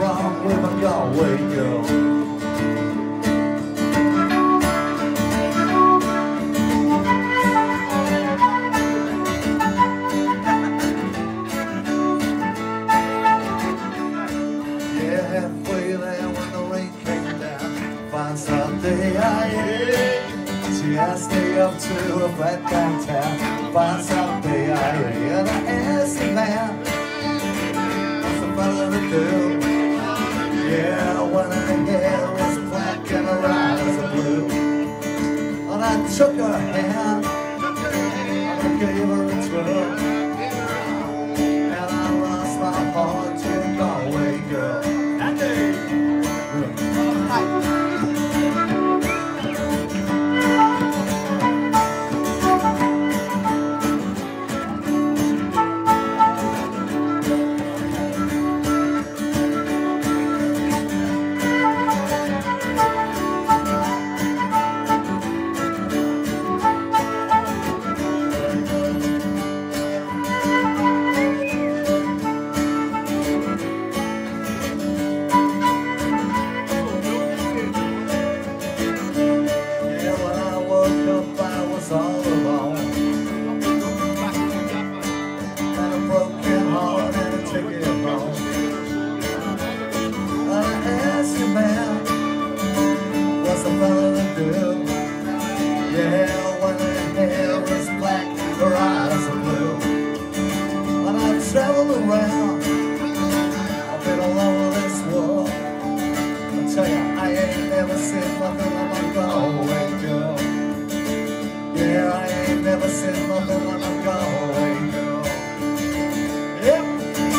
wrong with my Galway girl. Yeah, halfway there when the rain came down, fine Sunday I ate. She asked me up to a flat downtown, fine Sunday I ate. And I asked the man, what's the fella to do? Yeah, when her hair was black and her eyes are blue. And I took her hand, and I gave her a twirl, and I lost my heart to a Galway girl. All alone, and a broken heart and a ticket home. I asked you, man, what's the fella to do? Yeah, when her hair is black, her eyes are blue. And I've traveled around, I've been all over this world. I tell you, I ain't never seen nothing like my Galway girl. Yeah, I ain't never seen nothing like a Galway girl. Yep.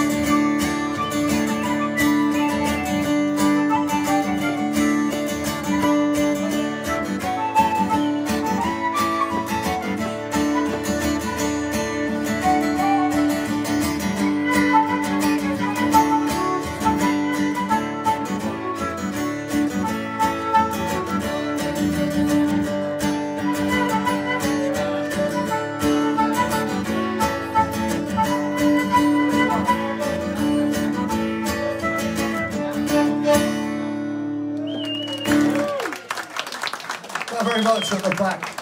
Very much at the back.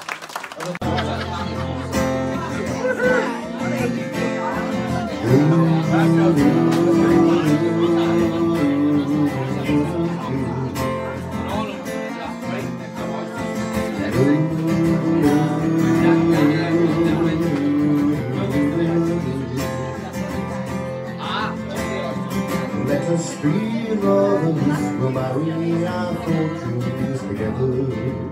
Let us be brothers, we'll marry our fortunes together.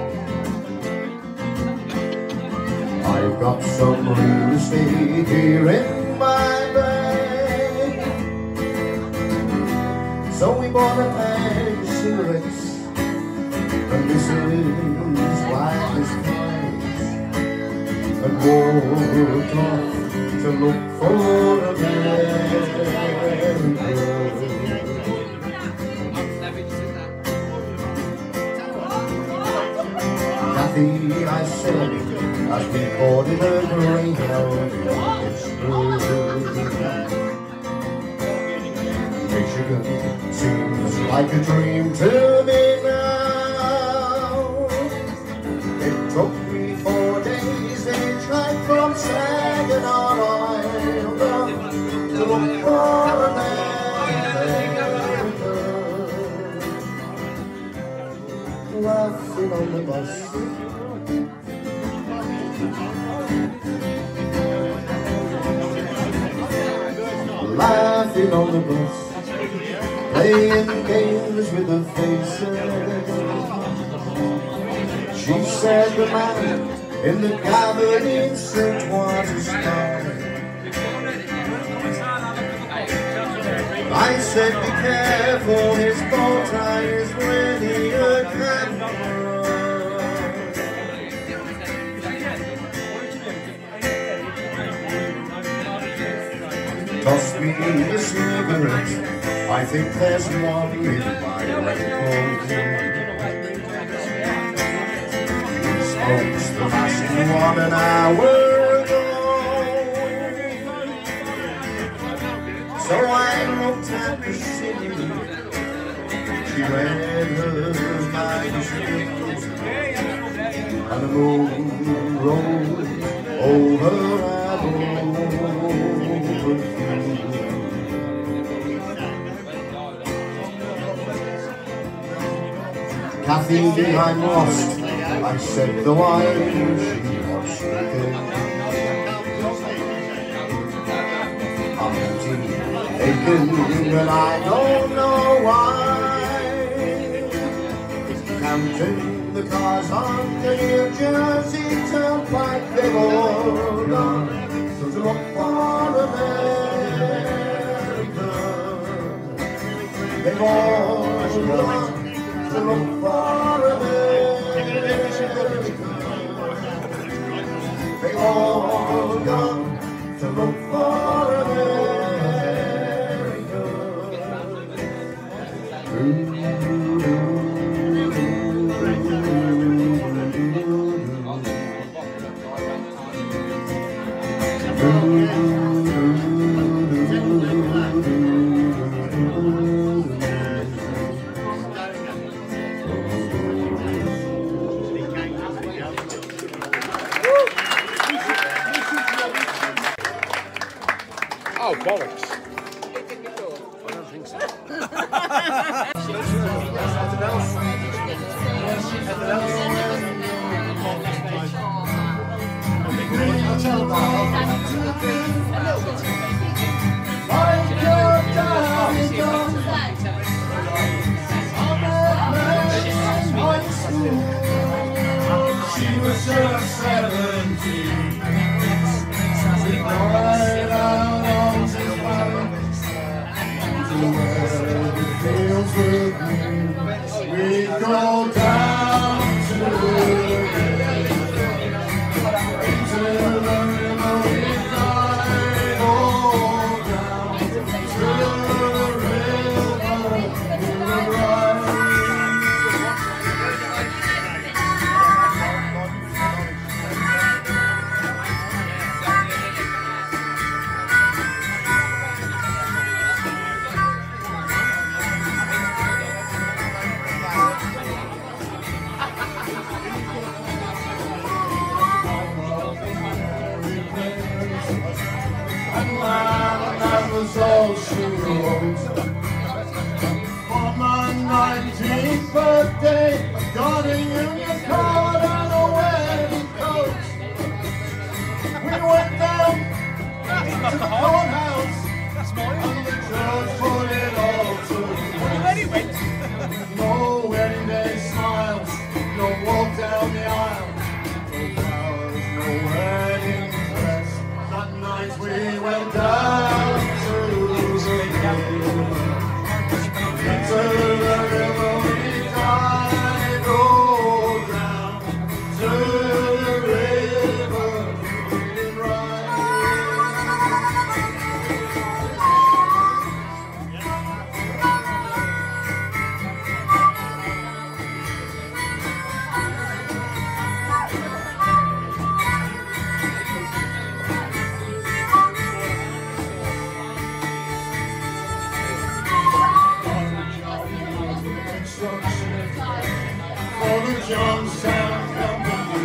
I've got some real estate here in my bag, so we bought a pack of cigarettes, and this is why this price, and walked off to look for a man. Kathy, I said, as we caught in a greyhound in Pittsburgh. Michigan seems like a dream to me now. It took me 4 days, each night from Saginaw Island to look for an American. Laughing on the bus, laughing on the bus, playing games with the faces. She said the man in the gathering suit was a star. I said be careful, his bow tie is really a camera. Toss me a cigarette, I think there's one in my raincoat. He smokes the last one an hour ago. So I looked at the city and the moon rolls over that open field. Kathy, I'm lost, I said the while she was sleeping. I'm empty, aching, and I don't know why. Counting the cars on the New Jersey Turnpike, they've all gone to look for America. They've all gone to look for America. They've all gone to look for America. Oh, bollocks. I don't think so. She was just 17. We go down to the river, into the river we dive, oh, down to the river we ride. That was all she wrote. For my 19th birthday, I got a union card and a wedding coat. We went down to the courthouse, and the judge put it all to rest. No wedding day smiles, no walk down the aisle, no flowers, no wedding dress. That night we went down to the river, into the river we dive, oh, down to the river we ride. For the Johnstown Company,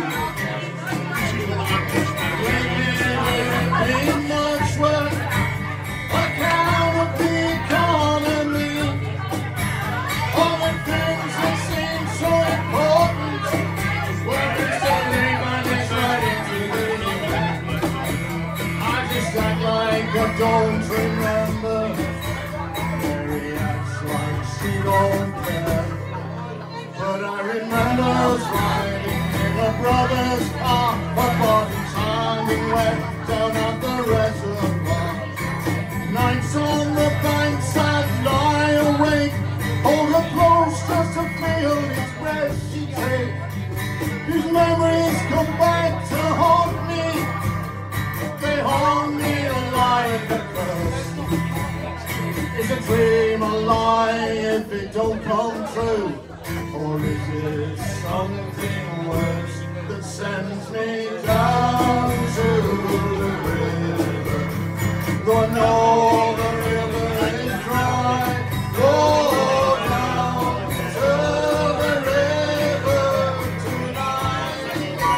in much work, account of the economy, all the things that seem so important, working steadily when it's right into the evening. I just act like I don't remember, Mary acts like she don't care. But I remember us riding in a brother's car, our bodies hanging wet down at the reservoir. Nights on the banks I'd lie awake, hold her close just to feel his breath she'd take. These memories come back to haunt me, they haunt me alive at first. Is a dream a lie if it don't come true? Or is it something worse that sends me down to the river? Though I know the river is dry, go down to the river tonight.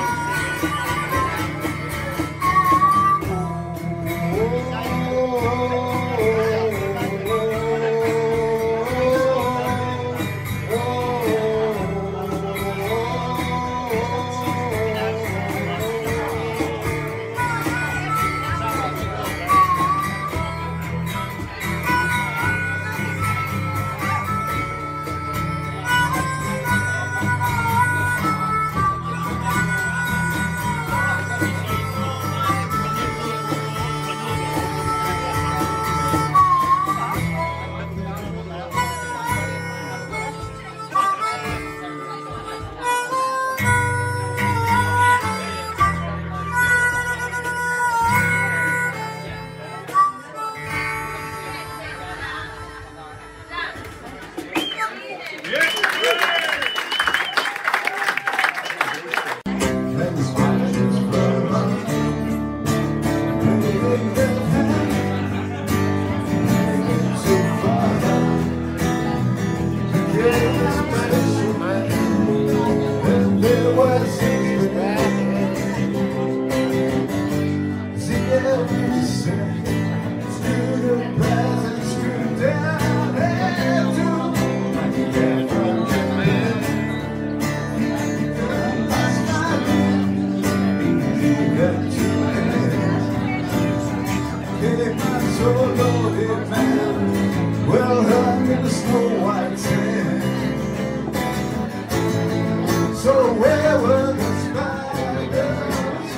So where were the spiders?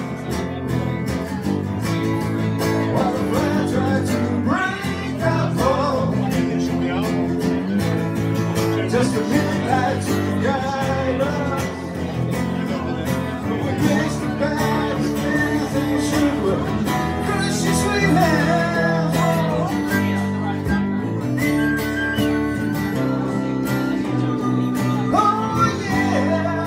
While the fly tried to break our fall, just a midnight to guide us. We placed the bags, things and sugar, crunchy sweet hands. Oh yeah.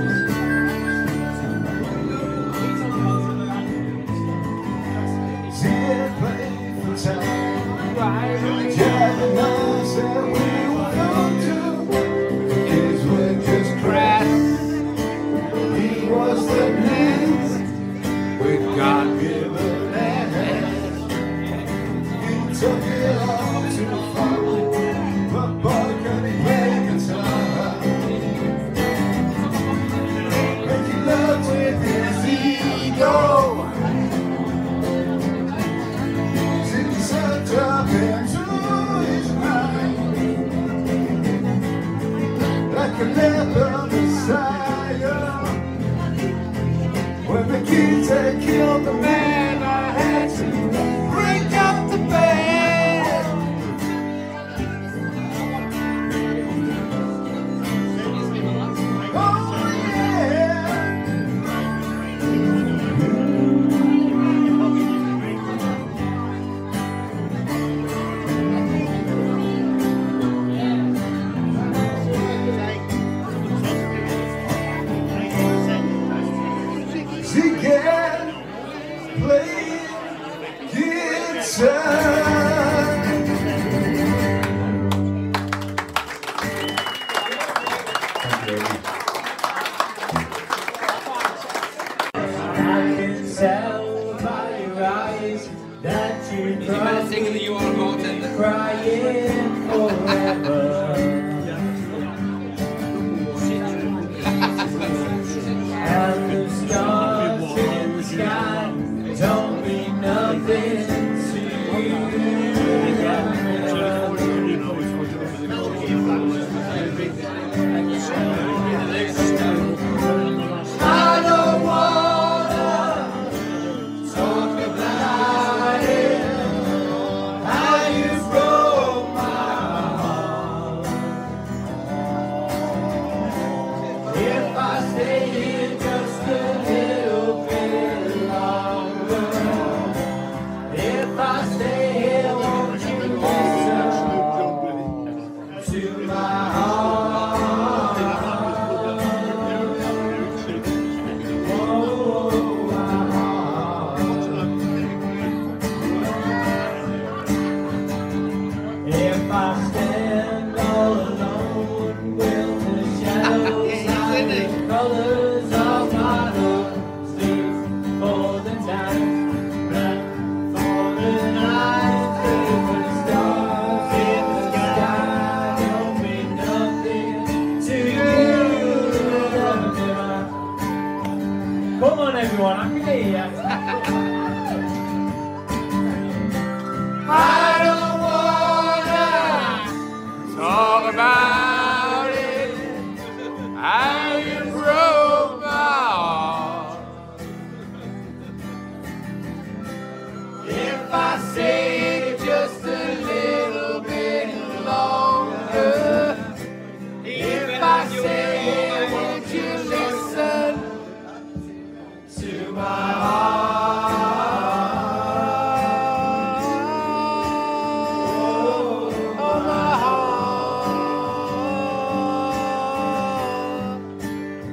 Did play for time, Jack and I said we were going to. Kids were just grass. He was the next with God-given hands. He took it all too far, but boy could he play guitar. Making love with his ego. Drop into his mind like a leper messiah. When the kids had killed the man, I had to break up the band. Oh yeah. She can play guitar. I can tell by your eyes that you're crying forever. And the stars in the sky don't mean nothing to you. I don't wanna talk about it, how you broke my heart. If I stay here just a little bit longer, if I stay here, won't you listen to my heart? Oh, my heart. If I stand all alone, will the shadows hide the colors of my love? Sleep for the time, run for the night, for the stars in the sky don't mean nothing to you. Come on, everyone, I can hear you. I don't wanna Talk about it, how you broke my heart. if I stay just a little bit longer. If I stay, won't you listen to my heart? Oh, my heart.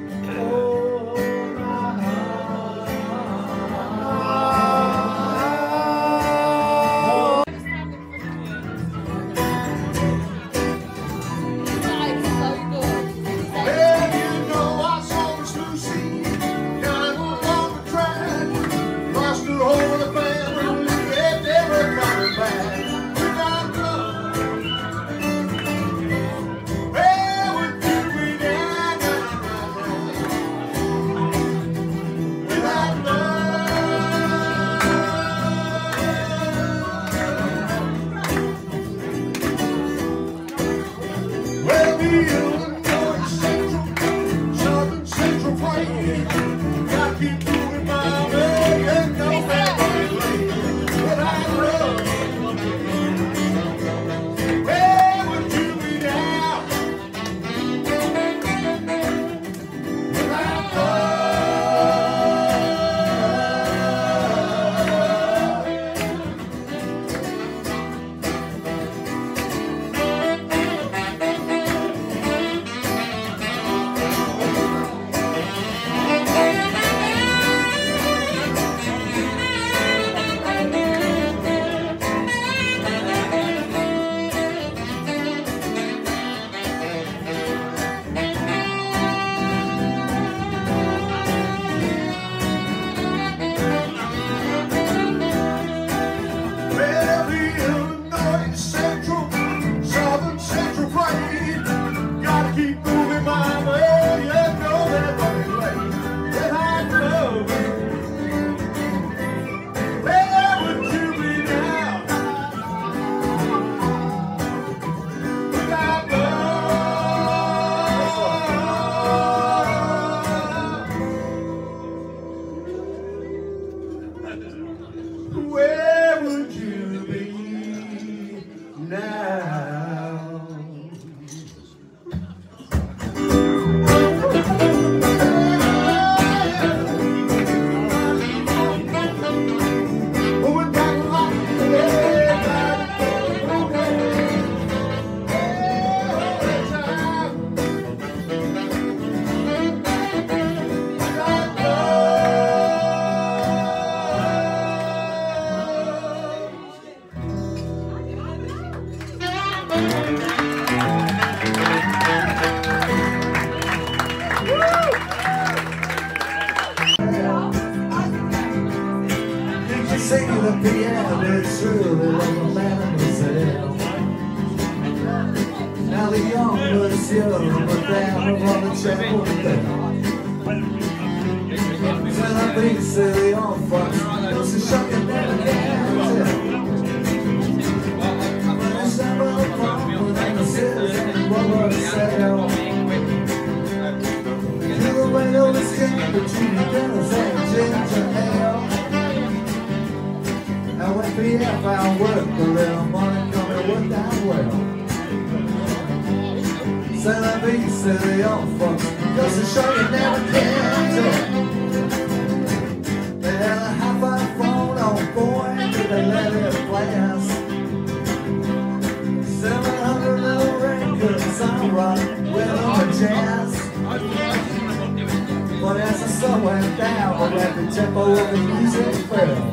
piano, it's truly like a mademoiselle. Now the young was young, but down on the chapel bell. Till I be silly on fucks, it's a shock you never can tell. When I stumble upon the scissors and rubber cell, you the way to the skin, but you need dinners and ginger ale. Now when PF found work, the little money coming work that well. Said I be silly on fucks, cause the show you never can tell. They had a hi-fi phone on board, did they let it blast? 700 little records I rock with all the jazz. But as the sun went down, we let the tempo of the music fell.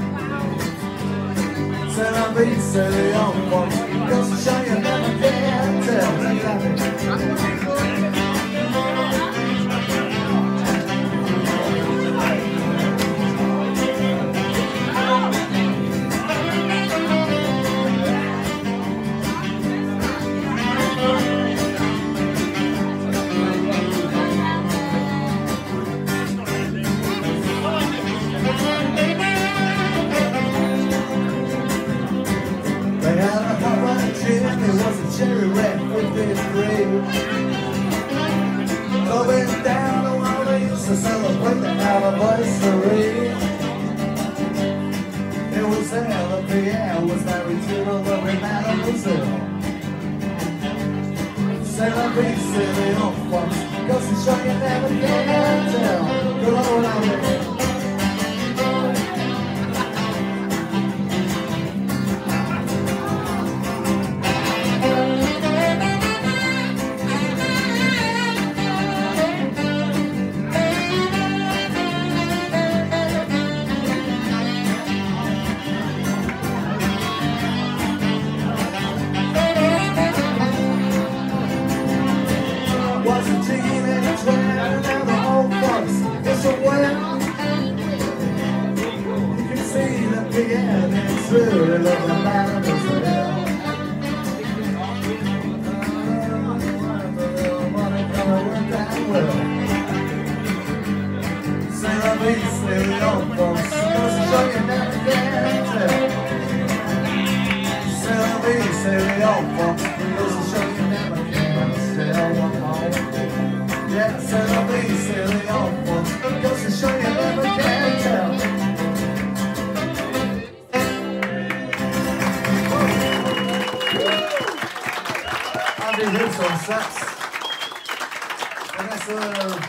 Said I be silly on fucks, cause the show you never can tell. They had a hot rod gin, it was a cherry red with this grave. Going down the wall, they used to celebrate the anniversary. It was there, the piano was married to a lovely mademoiselle. Said I be silly on fucks, cause the show you never can tell. Good old America. Was a teenage twin, now the old folks, it's a well. You can see the piano, it's really like a mademoiselle. Money gonna work that well. Say I be silly on folks, cause the show you never can tell. Say I be silly on folks, cause the show you never can tell. Yeah, said I'll be silly on folks, cause the show you never can tell. Andy Hoops on sax. And that's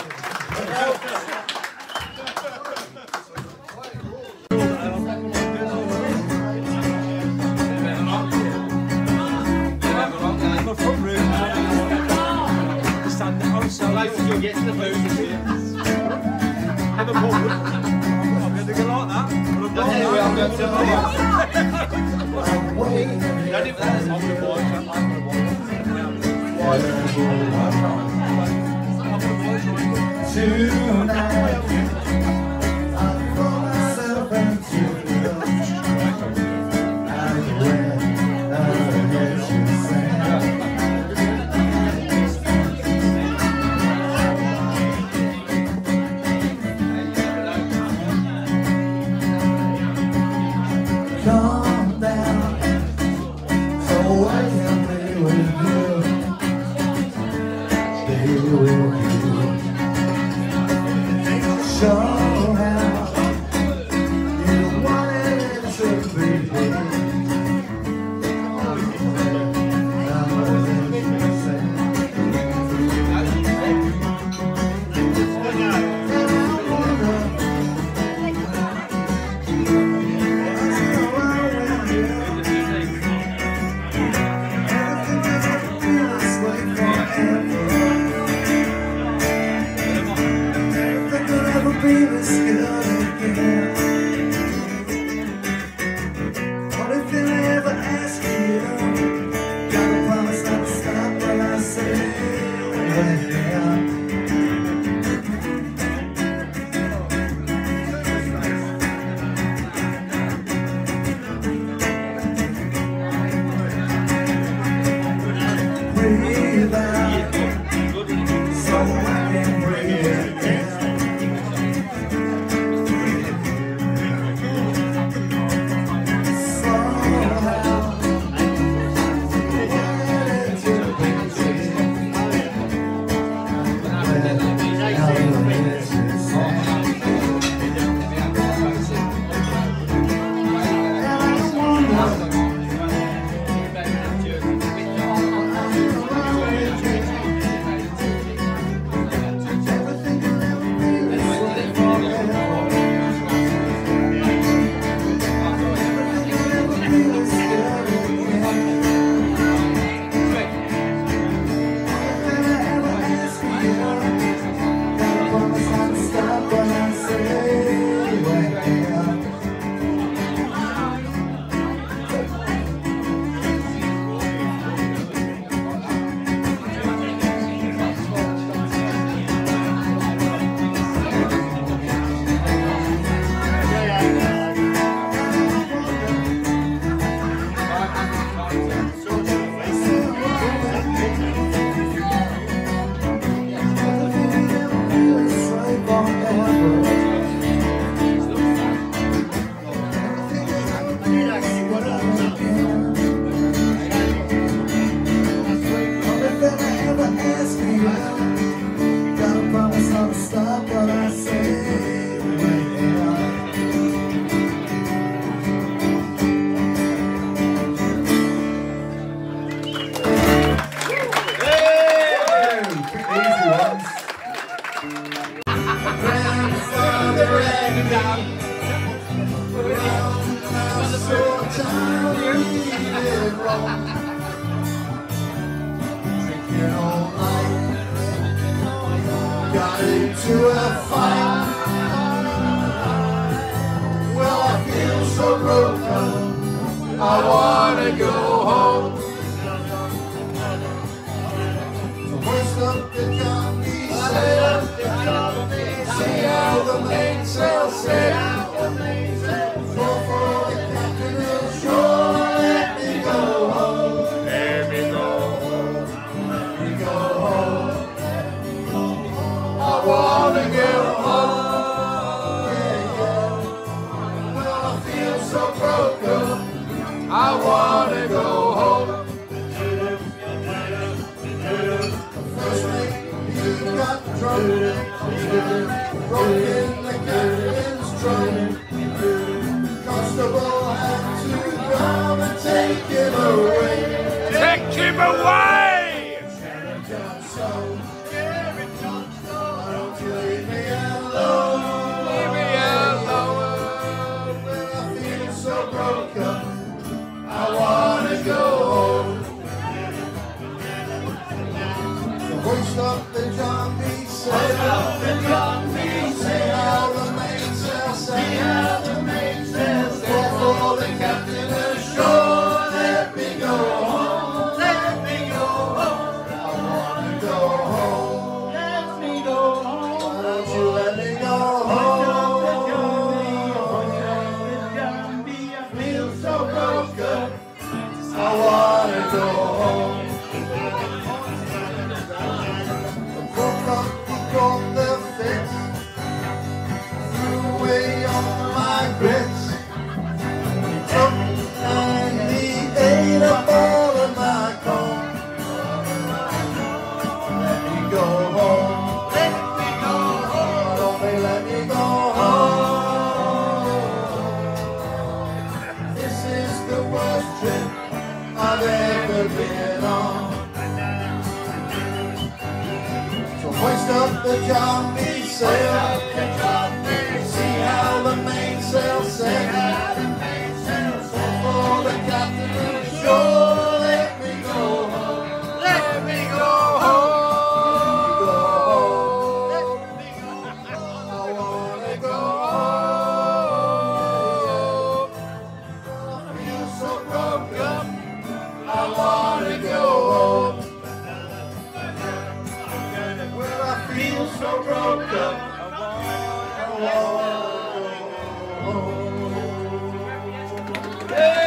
So like you'll get to the food have a ball. I'm going to go like that. I'm going to not even that is on the board. Tonight I throw myself into the and when I hear you sing, calm down, so I can be with you, be with you. Show how you wanted it to be. Be the Got into a fight. Well, I feel so broken, I wanna go home. The worst of the job he said, see how the mainsail said, go for the captain of shore, let me go home. Let me go home. Let me go home. I wanna get home. Yeah, yeah. Well, I feel so broken, I wanna go home. First thing, he got drunk, broke in the captain's trunk. Constable had to come and take him away. Take him away! Leave me alone. Leave me alone. When I feel so broken, I wanna go home. The hoist up the John B. said, say how the mainsail said, go for the captain ashore, let me go home. Let me go home. I wanna go home. Let me go home. Why don't you let me go home? I feel so broken, I wanna go home. Broke up, he got the fix, threw away all my grits. He took and he ate up all of my corn. Let me go home. Let me go home. Don't they let me go home? This is the worst trip I've ever been on. So hoist up the John B. sail, see how the mainsail set, for the captain ashore, let me go home. Let me go home. Let me go home. I wanna go home. I feel so broken, I wanna go home. Well, I feel so broken, I wanna go home. Hey!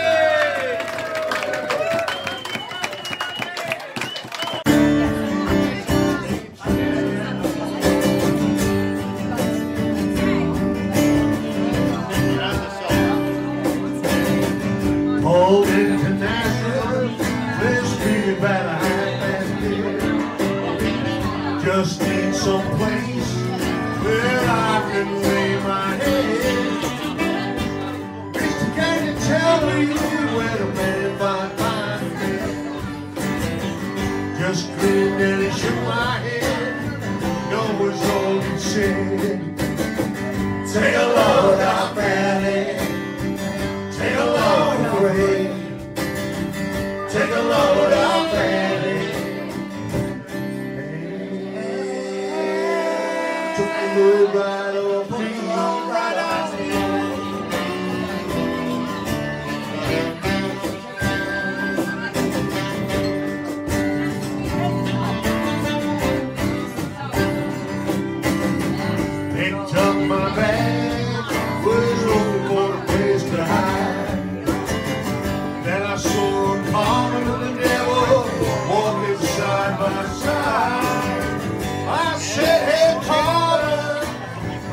Old International, this street about a half past beer. Just need some place where I can lay my head. Mister, can you tell me where the man might find me? Just grinned and he shook my head. No was all he said. Take a load out, Fanny. Take a load away. Take a load out, Fanny. Took the load right off me. Right off me. Picked up my bag, was looking for a place to hide. Then I saw a Carmen and the devil walking side by side. I said, hey Carmen,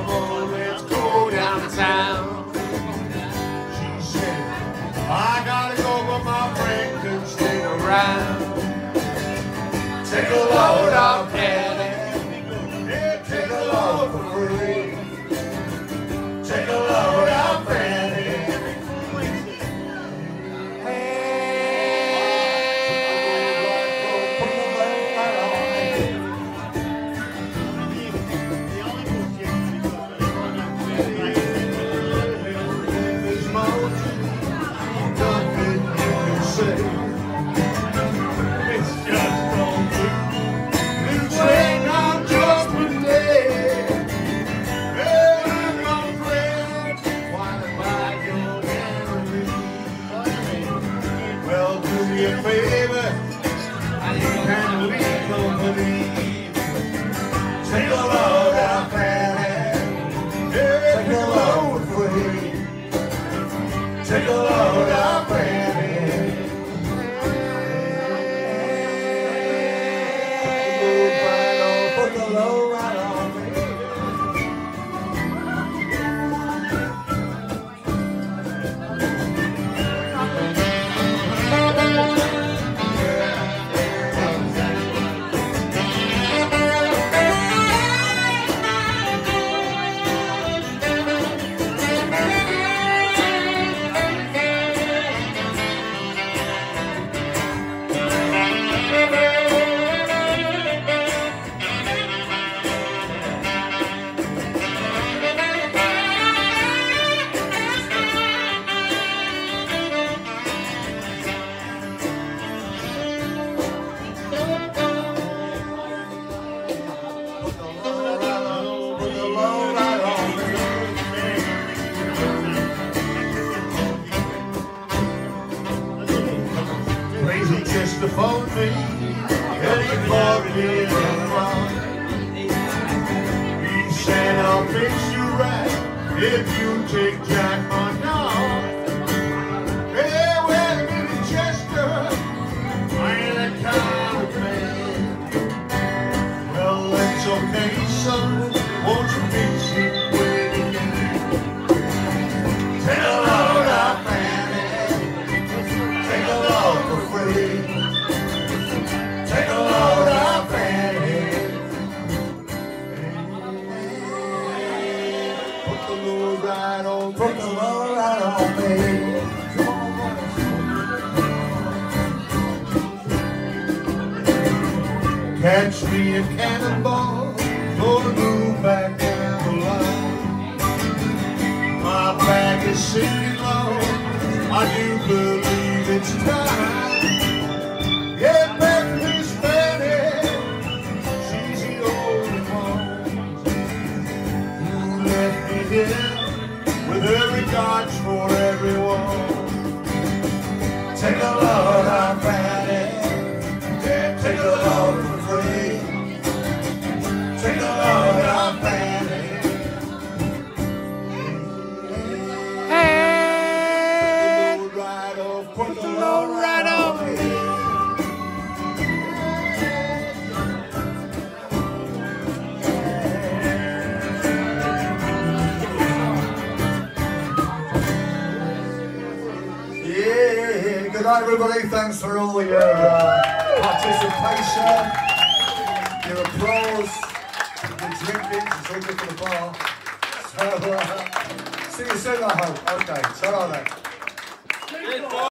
me, and he bought me a phone. He said, I'll fix you right if you take Jack on now. Hey, well, Billy Chester, I ain't that kind of man. Well, that's okay, son, won't you fix it with me? Take a load of Fanny, take a load for free. Take a load of Fanny. Put the load right on, put the load right on me. Catch me a cannonball, gonna move back down the line. My bag is sinking low, I do believe it's time. Get back Miss Fanny, she's the only one who left me here with her regards for everyone. Take a load of Fanny, take a load for free. Take a load of Fanny. Hey, put the load right on me. Yeah, good night everybody, thanks for all your participation, your applause, your drinking, it's all good for the bar. So, see you soon I hope. Okay, ta-ra then.